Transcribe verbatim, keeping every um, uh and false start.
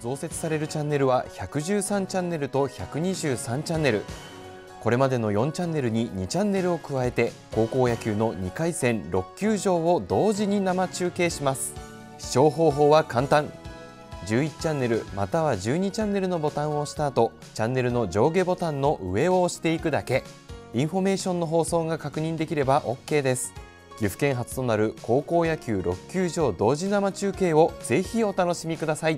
増設されるチャンネルはひゃくじゅうさんチャンネルとひゃくにじゅうさんチャンネル。これまでのよんチャンネルににチャンネルを加えて、高校野球のにかいせんろくきゅうじょうを同時に生中継します。視聴方法は簡単。じゅういちチャンネルまたはじゅうにチャンネルのボタンを押した後、チャンネルの上下ボタンの上を押していくだけ。インフォメーションの放送が確認できれば オーケー です。岐阜県初となる高校野球ろくきゅうじょう同時生中継をぜひお楽しみください。